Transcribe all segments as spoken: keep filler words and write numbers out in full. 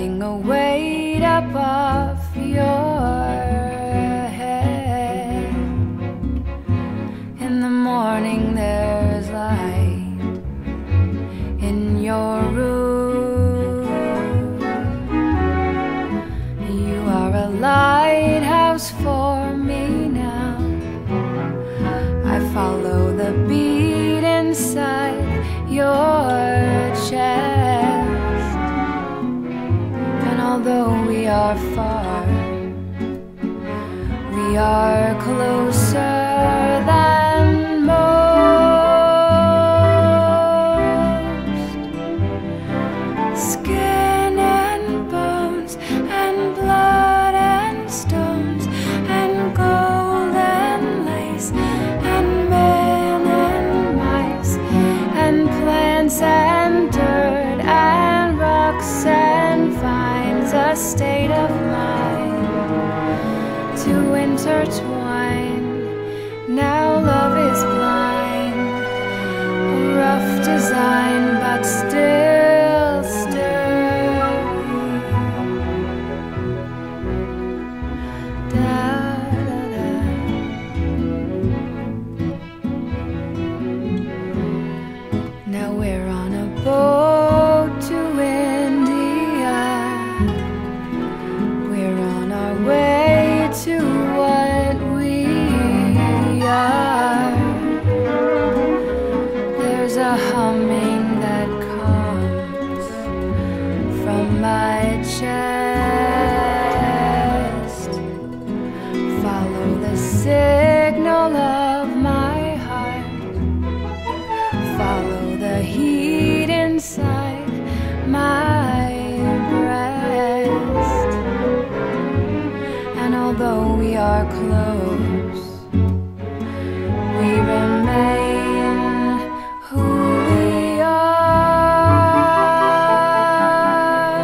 lifting a weight up off your head. In the morning there's light in your room. You are a lighthouse for me now. I follow the beat inside your chest. And although we are far, we are closer than most. Skin and bones and blood and stones and gold and lace and men and mice and plants and dirt and rocks and vines, a state of mind to intertwine. Now love is blind, a rough design, but still sturdy. Da, da, da. Now we're on a boat to India. We're on our way to what we are. There's a humming that comes from my chest. Follow the signal of my heart. Follow the heat inside my breast. And although we are close, we remain who we are.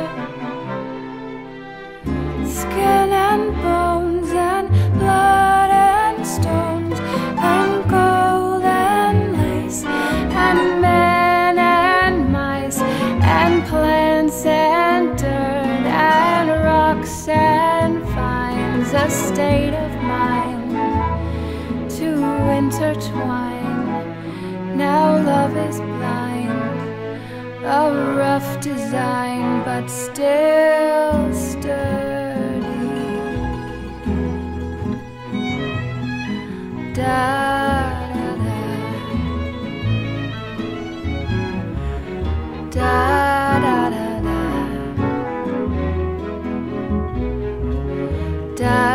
Skin and bones and blood and stones and gold and lace and men and mice and plants and dirt and rocks and vines, a state of mind to intertwine. Now love is blind, a rough design, but still sturdy. Da, da, da. Da, da, da, da. Da,